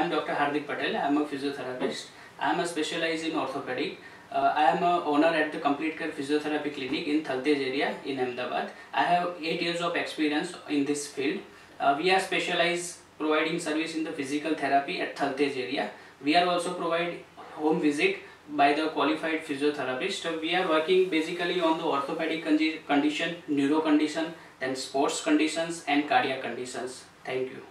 am Dr. Hardik Patel. I am a physiotherapist. I am a specialized in orthopedic. I am a owner at the Complete Care Physiotherapy Clinic in Thaltej area in Ahmedabad. I have 8 years of experience in this field. We are specialized providing service in the physical therapy at Thaltej area. We are also provide home visit by the qualified physiotherapist. We are working basically on the orthopedic condition, neuro condition, then sports conditions and cardiac conditions. Thank you.